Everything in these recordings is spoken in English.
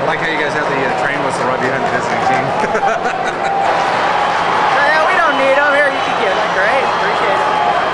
like how you guys have the train whistle right behind the visiting team. Yeah, we don't need them. Here, you can get it. Great. Appreciate it.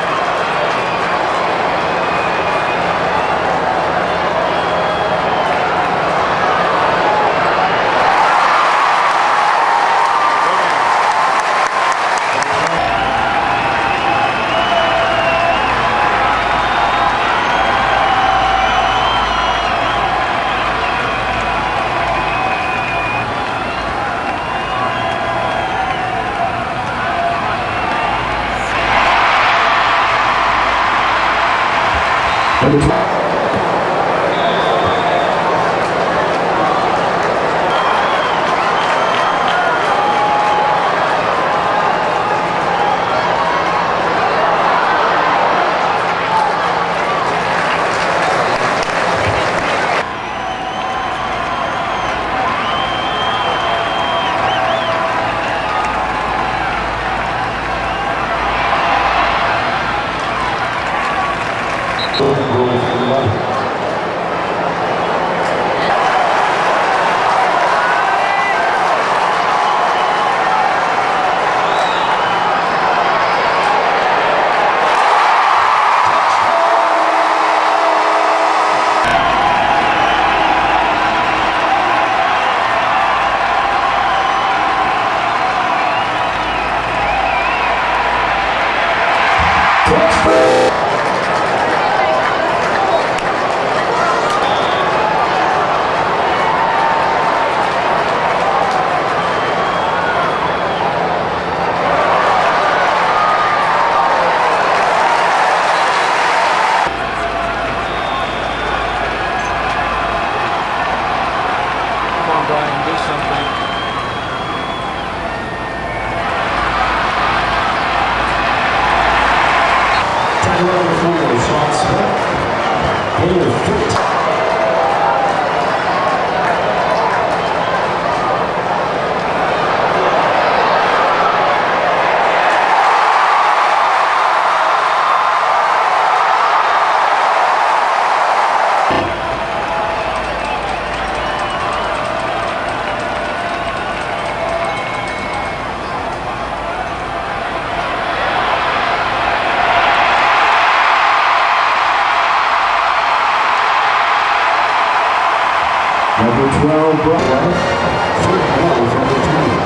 Number 12, Broadway. Third ball from the team.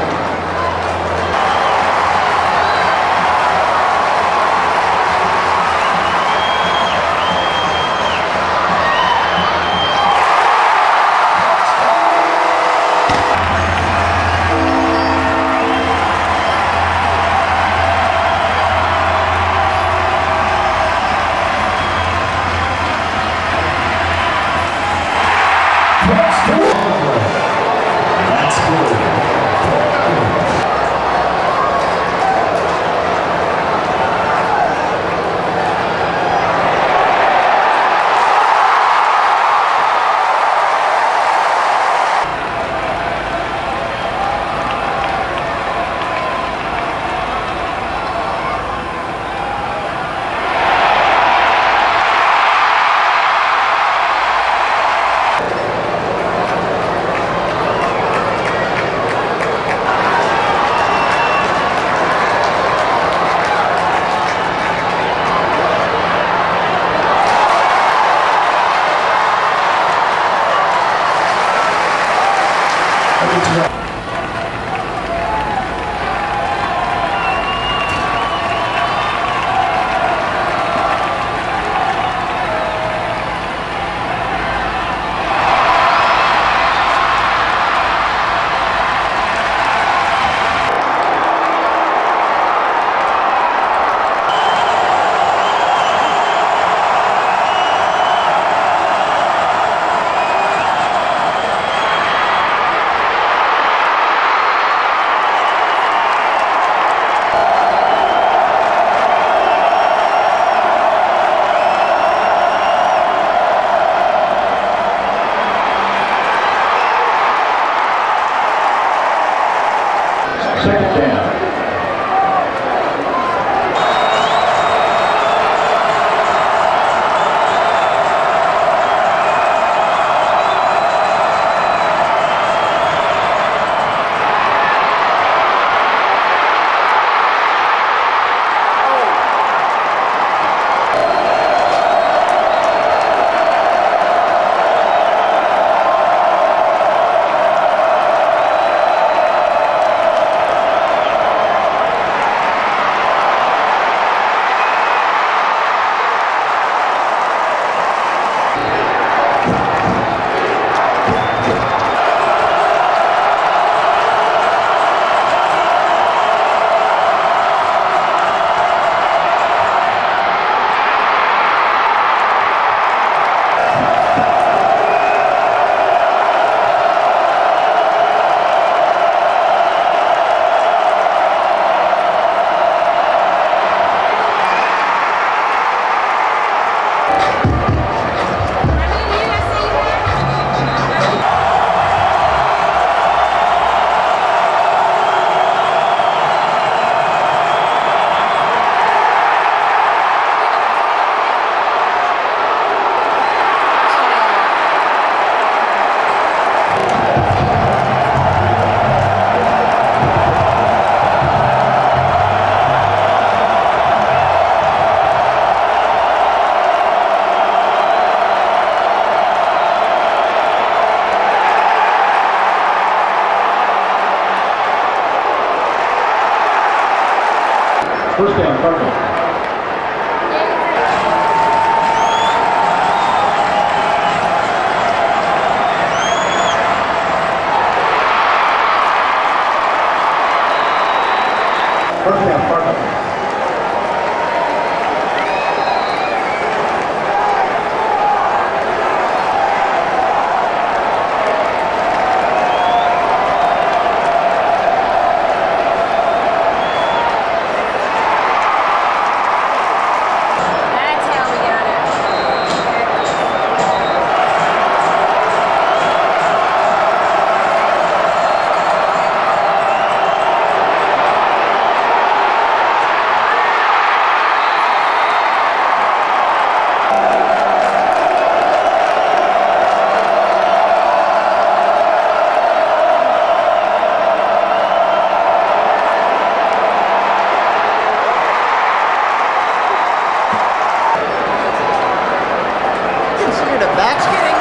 First down, Cardinals. First down, Cardinals. Considered a back skating?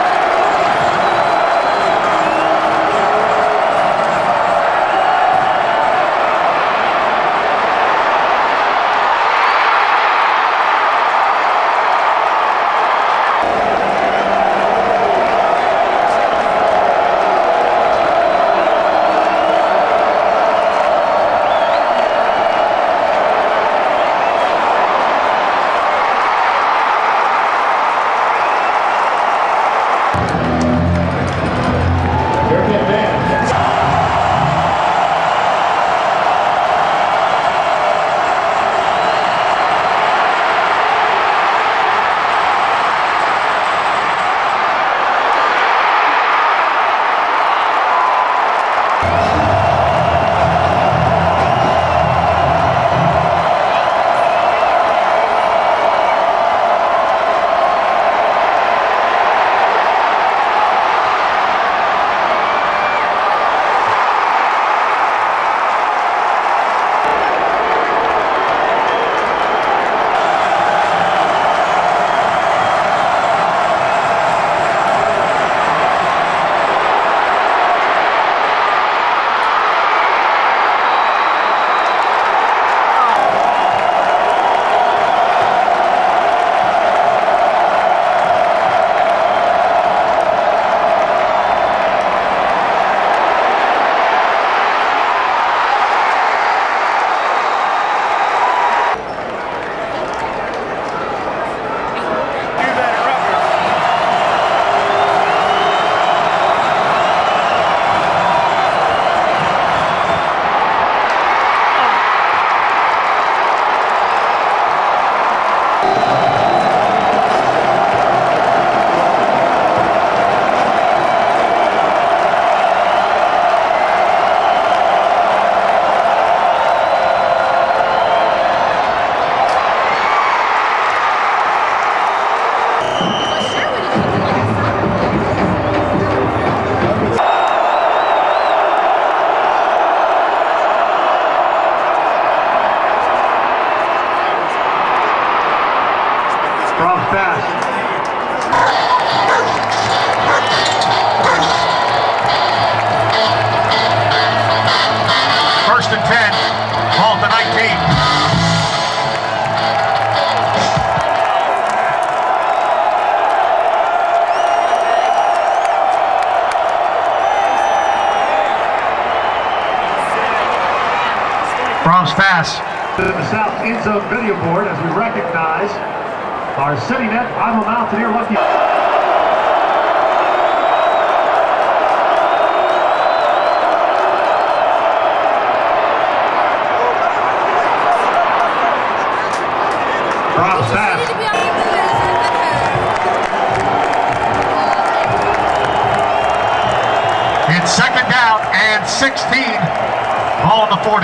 From fast. First and 10, ball at the 19. Brahms pass. To the south end zone video board as we recognize our city net rival Mountaineer Lucky. Brahms pass. It's second down and 16. Ball on the 40.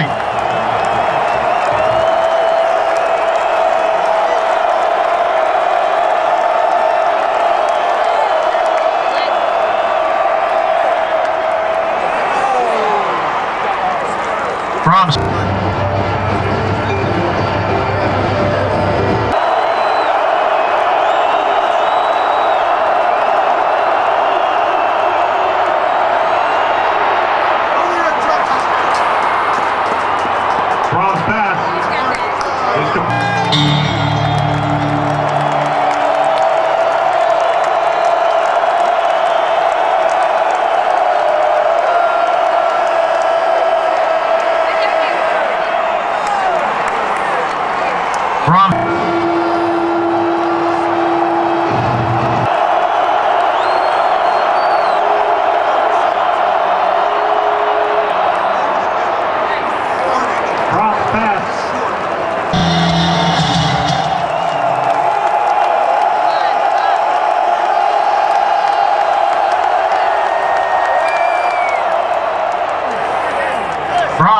Brahms. Brahms pass.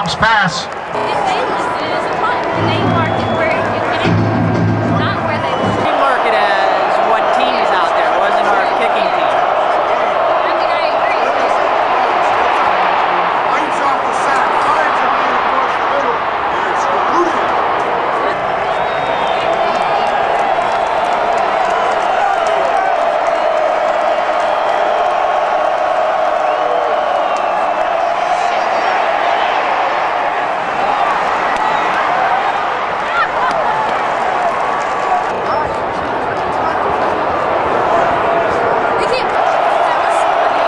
Brahms pass. If they listed it as a punt, and they marked it where you can, not where they listed We it. mark it as what team is out there. It wasn't our kicking team. I mean, I agree. Lights off the sack. Finds it right across the middle. And it's Rudy. We can't. That was funny.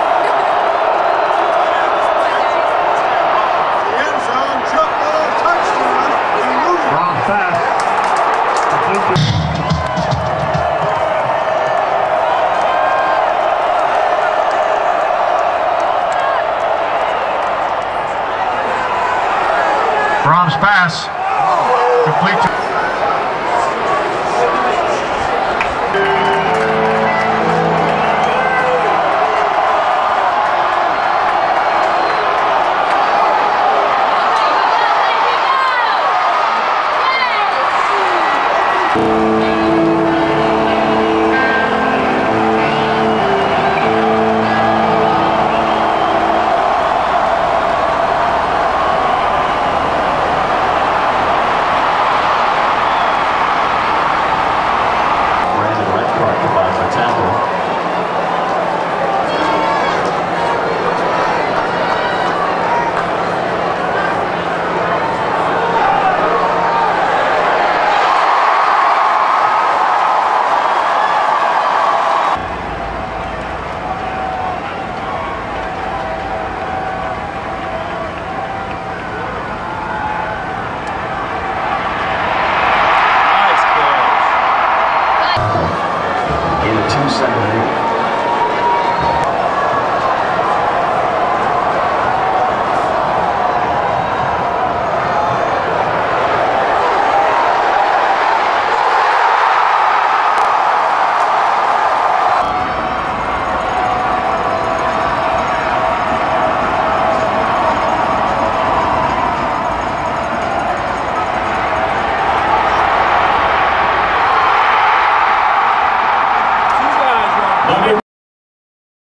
The end zone. Jump ball. Touchdown. And Rudy. Brahms pass. Complete to Brahms pass. Complete to